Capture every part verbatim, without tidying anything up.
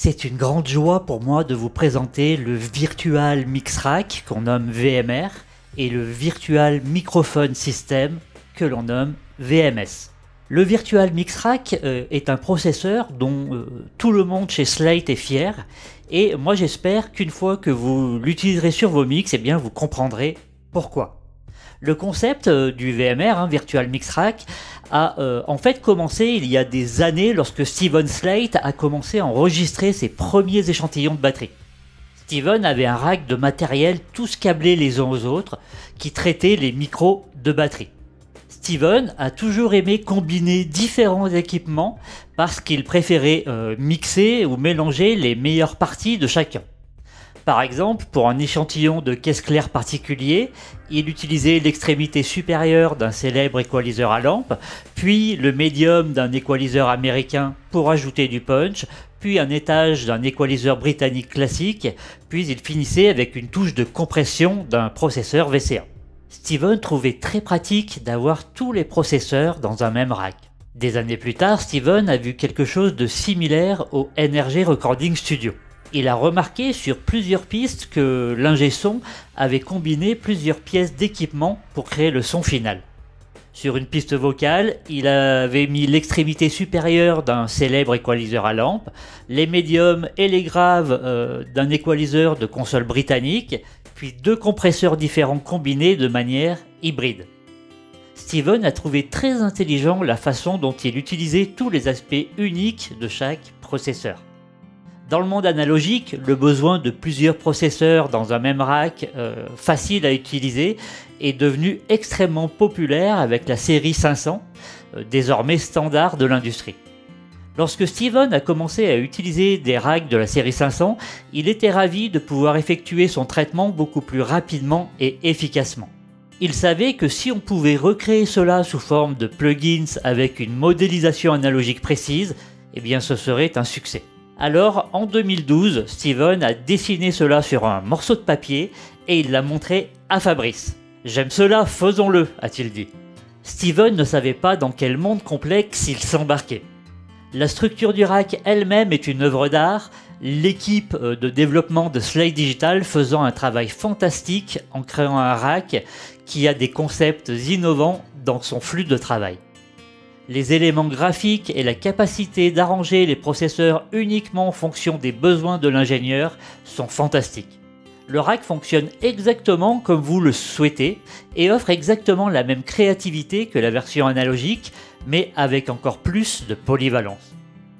C'est une grande joie pour moi de vous présenter le Virtual Mix Rack qu'on nomme V M R et le Virtual Microphone System que l'on nomme V M S. Le Virtual Mix Rack euh, est un processeur dont euh, tout le monde chez Slate est fier et moi j'espère qu'une fois que vous l'utiliserez sur vos mix, eh bien vous comprendrez pourquoi. Le concept euh, du V M R, hein, Virtual Mix Rack, a euh, en fait commencé il y a des années lorsque Steven Slate a commencé à enregistrer ses premiers échantillons de batterie. Steven avait un rack de matériel tous câblés les uns aux autres qui traitait les micros de batterie. Steven a toujours aimé combiner différents équipements parce qu'il préférait euh, mixer ou mélanger les meilleures parties de chacun. Par exemple, pour un échantillon de caisse claire particulier, il utilisait l'extrémité supérieure d'un célèbre équaliseur à lampe, puis le médium d'un équaliseur américain pour ajouter du punch, puis un étage d'un équaliseur britannique classique, puis il finissait avec une touche de compression d'un processeur V C A. Steven trouvait très pratique d'avoir tous les processeurs dans un même rack. Des années plus tard, Steven a vu quelque chose de similaire au N R G Recording Studio. Il a remarqué sur plusieurs pistes que l'ingé son avait combiné plusieurs pièces d'équipement pour créer le son final. Sur une piste vocale, il avait mis l'extrémité supérieure d'un célèbre équaliseur à lampe, les médiums et les graves euh, d'un équaliseur de console britannique, puis deux compresseurs différents combinés de manière hybride. Steven a trouvé très intelligent la façon dont il utilisait tous les aspects uniques de chaque processeur. Dans le monde analogique, le besoin de plusieurs processeurs dans un même rack euh, facile à utiliser est devenu extrêmement populaire avec la série cinq cents, euh, désormais standard de l'industrie. Lorsque Steven a commencé à utiliser des racks de la série cinq cents, il était ravi de pouvoir effectuer son traitement beaucoup plus rapidement et efficacement. Il savait que si on pouvait recréer cela sous forme de plugins avec une modélisation analogique précise, eh bien ce serait un succès. Alors, en deux mille douze, Steven a dessiné cela sur un morceau de papier et il l'a montré à Fabrice. « J'aime cela, faisons-le », a-t-il dit. Steven ne savait pas dans quel monde complexe il s'embarquait. La structure du rack elle-même est une œuvre d'art, l'équipe de développement de Slate Digital faisant un travail fantastique en créant un rack qui a des concepts innovants dans son flux de travail. Les éléments graphiques et la capacité d'arranger les processeurs uniquement en fonction des besoins de l'ingénieur sont fantastiques. Le rack fonctionne exactement comme vous le souhaitez et offre exactement la même créativité que la version analogique, mais avec encore plus de polyvalence.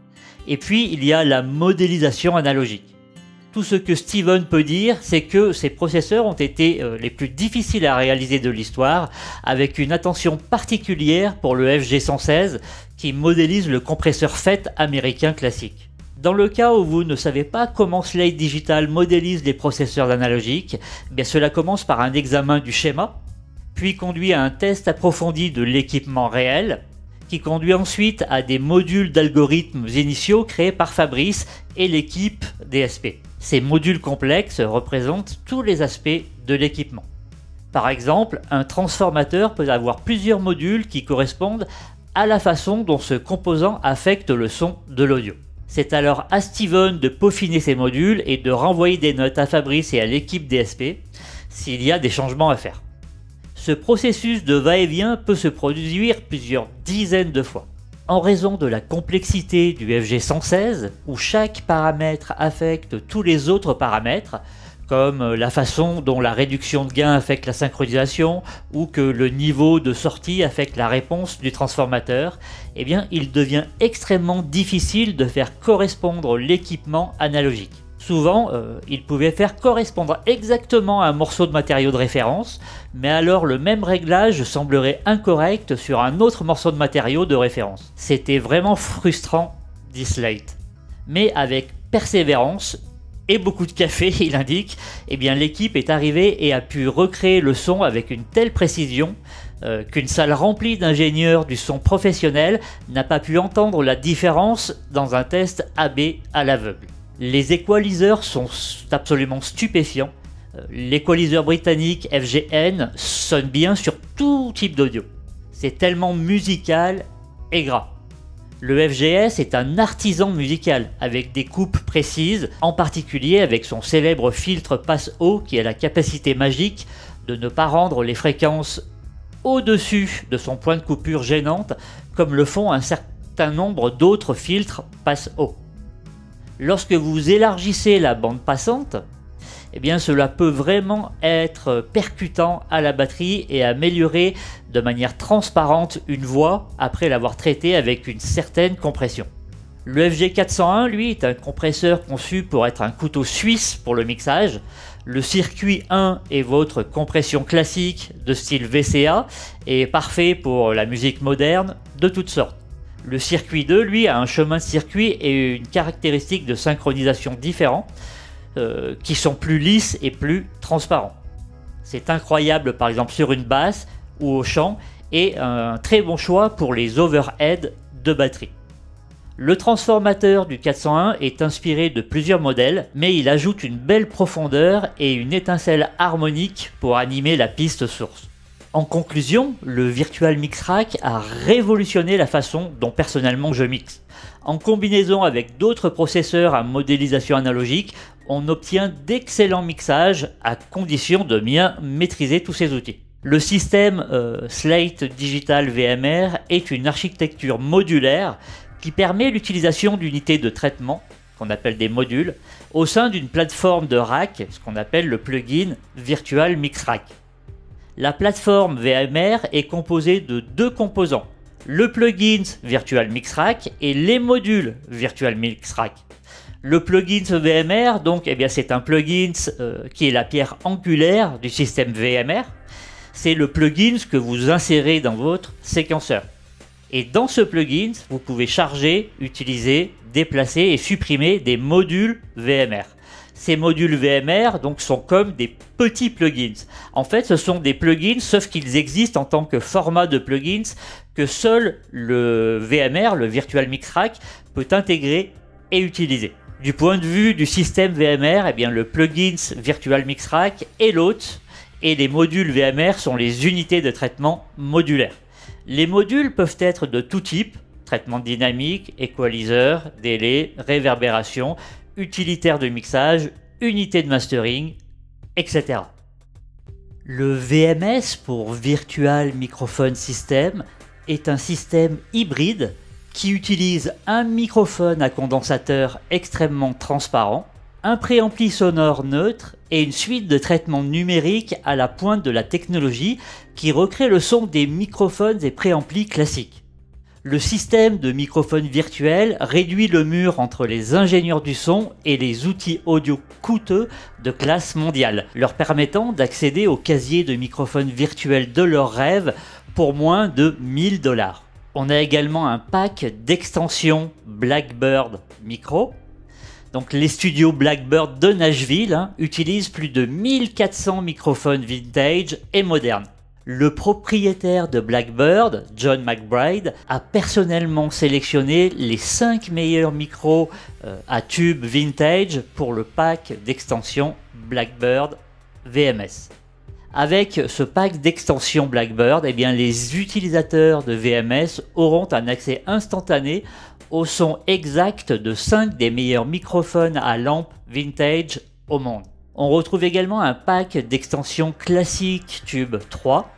Et puis il y a la modélisation analogique. Tout ce que Steven peut dire, c'est que ces processeurs ont été euh, les plus difficiles à réaliser de l'histoire, avec une attention particulière pour le F G cent seize qui modélise le compresseur F E T américain classique. Dans le cas où vous ne savez pas comment Slate Digital modélise les processeurs analogiques, bien cela commence par un examen du schéma, puis conduit à un test approfondi de l'équipement réel, qui conduit ensuite à des modules d'algorithmes initiaux créés par Fabrice et l'équipe D S P. Ces modules complexes représentent tous les aspects de l'équipement. Par exemple, un transformateur peut avoir plusieurs modules qui correspondent à la façon dont ce composant affecte le son de l'audio. C'est alors à Steven de peaufiner ces modules et de renvoyer des notes à Fabrice et à l'équipe D S P s'il y a des changements à faire. Ce processus de va-et-vient peut se produire plusieurs dizaines de fois. En raison de la complexité du F G cent seize, où chaque paramètre affecte tous les autres paramètres, comme la façon dont la réduction de gain affecte la synchronisation, ou que le niveau de sortie affecte la réponse du transformateur, eh bien il devient extrêmement difficile de faire correspondre l'équipement analogique. Souvent, euh, il pouvait faire correspondre exactement un morceau de matériau de référence, mais alors le même réglage semblerait incorrect sur un autre morceau de matériau de référence. C'était vraiment frustrant, dit Slate. Mais avec persévérance et beaucoup de café, il indique, eh bien l'équipe est arrivée et a pu recréer le son avec une telle précision euh, qu'une salle remplie d'ingénieurs du son professionnel n'a pas pu entendre la différence dans un test A B à l'aveugle. Les équaliseurs sont absolument stupéfiants. L'équaliseur britannique F G N sonne bien sur tout type d'audio. C'est tellement musical et gras. Le F G S est un artisan musical avec des coupes précises, en particulier avec son célèbre filtre passe-haut qui a la capacité magique de ne pas rendre les fréquences au-dessus de son point de coupure gênante comme le font un certain nombre d'autres filtres passe-haut. Lorsque vous élargissez la bande passante, eh bien cela peut vraiment être percutant à la batterie et améliorer de manière transparente une voix après l'avoir traitée avec une certaine compression. Le F G quatre cent un, lui, est un compresseur conçu pour être un couteau suisse pour le mixage. Le circuit un est votre compression classique de style V C A et parfait pour la musique moderne de toutes sortes. Le circuit deux, lui, a un chemin de circuit et une caractéristique de synchronisation différents euh, qui sont plus lisses et plus transparents. C'est incroyable par exemple sur une basse ou au chant et un très bon choix pour les overheads de batterie. Le transformateur du quatre cent un est inspiré de plusieurs modèles, mais il ajoute une belle profondeur et une étincelle harmonique pour animer la piste source. En conclusion, le Virtual Mix Rack a révolutionné la façon dont personnellement je mixe. En combinaison avec d'autres processeurs à modélisation analogique, on obtient d'excellents mixages à condition de bien maîtriser tous ces outils. Le système euh, Slate Digital V M R est une architecture modulaire qui permet l'utilisation d'unités de traitement, qu'on appelle des modules, au sein d'une plateforme de rack, ce qu'on appelle le plugin Virtual Mix Rack. La plateforme V M R est composée de deux composants, le plugin Virtual Mix Rack et les modules Virtual Mix Rack. Le plugin V M R, donc, eh bien, c'est un plugin euh, qui est la pierre angulaire du système V M R. C'est le plugin que vous insérez dans votre séquenceur. Et dans ce plugin, vous pouvez charger, utiliser, déplacer et supprimer des modules V M R. Ces modules V M R donc, sont comme des petits plugins. En fait, ce sont des plugins, sauf qu'ils existent en tant que format de plugins que seul le V M R, le Virtual Mix Rack, peut intégrer et utiliser. Du point de vue du système V M R, eh bien, le plugin Virtual Mix Rack est l'hôte et les modules V M R sont les unités de traitement modulaires. Les modules peuvent être de tout type, traitement dynamique, équaliseur, délai, réverbération, utilitaire de mixage, unité de mastering, et cetera. Le V M S pour Virtual Microphone System est un système hybride qui utilise un microphone à condensateur extrêmement transparent, un préampli sonore neutre et une suite de traitements numériques à la pointe de la technologie qui recrée le son des microphones et préamplis classiques. Le système de microphone virtuel réduit le mur entre les ingénieurs du son et les outils audio coûteux de classe mondiale, leur permettant d'accéder au casier de microphone virtuel de leurs rêves pour moins de mille dollars. On a également un pack d'extensions Blackbird Micro. Donc les studios Blackbird de Nashville hein, utilisent plus de mille quatre cents microphones vintage et modernes. Le propriétaire de Blackbird, John McBride, a personnellement sélectionné les cinq meilleurs micros euh, à tube vintage pour le pack d'extension Blackbird V M S. Avec ce pack d'extension Blackbird, eh bien, les utilisateurs de V M S auront un accès instantané au son exact de cinq des meilleurs microphones à lampe vintage au monde. On retrouve également un pack d'extension classique tube trois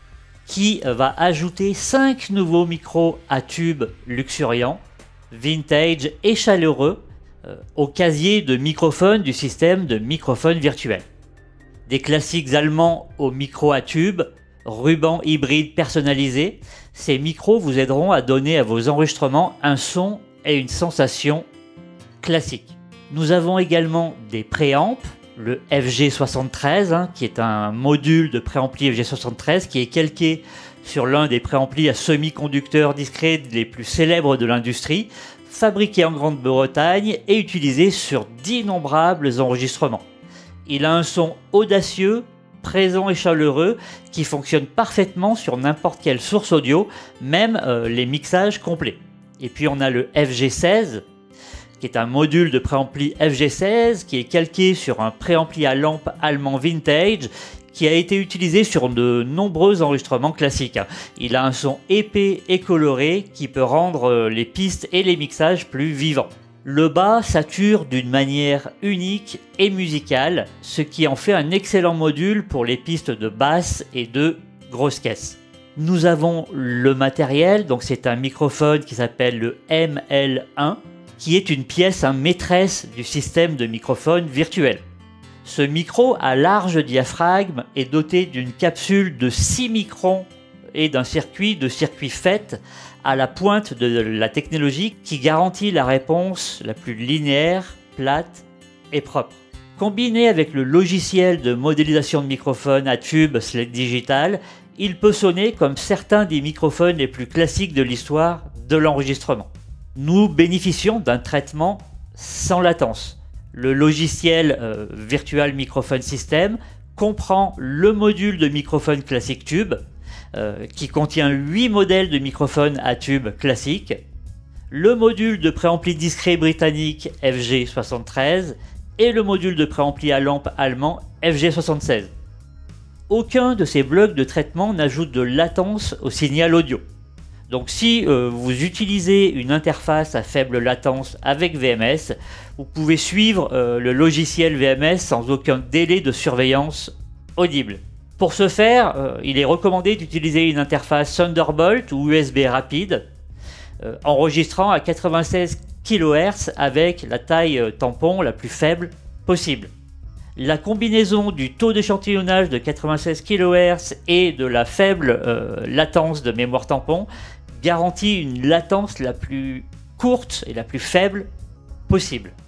qui va ajouter cinq nouveaux micros à tube luxuriants, vintage et chaleureux euh, au casier de microphone du système de microphone virtuel. Des classiques allemands aux micros à tube, ruban hybride personnalisé, ces micros vous aideront à donner à vos enregistrements un son et une sensation classique. Nous avons également des préamps, le F G soixante-treize, hein, qui est un module de préampli F G soixante-treize qui est calqué sur l'un des préamplis à semi-conducteurs discrets les plus célèbres de l'industrie, fabriqué en Grande-Bretagne et utilisé sur d'innombrables enregistrements. Il a un son audacieux, présent et chaleureux qui fonctionne parfaitement sur n'importe quelle source audio, même euh, les mixages complets. Et puis on a le F G seize, qui est un module de préampli F G seize qui est calqué sur un préampli à lampe allemand vintage qui a été utilisé sur de nombreux enregistrements classiques. Il a un son épais et coloré qui peut rendre les pistes et les mixages plus vivants. Le bas sature d'une manière unique et musicale, ce qui en fait un excellent module pour les pistes de basse et de grosse caisse. Nous avons le matériel, donc c'est un microphone qui s'appelle le M L un, qui est une pièce hein, maîtresse du système de microphone virtuel. Ce micro à large diaphragme est doté d'une capsule de six microns et d'un circuit de circuit F E T à la pointe de la technologie qui garantit la réponse la plus linéaire, plate et propre. Combiné avec le logiciel de modélisation de microphone à tube Slate Digital, il peut sonner comme certains des microphones les plus classiques de l'histoire de l'enregistrement. Nous bénéficions d'un traitement sans latence. Le logiciel euh, Virtual Microphone System comprend le module de microphone classique tube, euh, qui contient huit modèles de microphones à tube classique, le module de préampli discret britannique F G soixante-treize et le module de préampli à lampe allemand F G soixante-seize. Aucun de ces blocs de traitement n'ajoute de latence au signal audio. Donc si euh, vous utilisez une interface à faible latence avec V M S, vous pouvez suivre euh, le logiciel V M S sans aucun délai de surveillance audible. Pour ce faire, euh, il est recommandé d'utiliser une interface Thunderbolt ou U S B rapide, euh, enregistrant à quatre-vingt-seize kilohertz avec la taille euh, tampon la plus faible possible. La combinaison du taux d'échantillonnage de quatre-vingt-seize kilohertz et de la faible euh, latence de mémoire tampon garantit une latence la plus courte et la plus faible possible.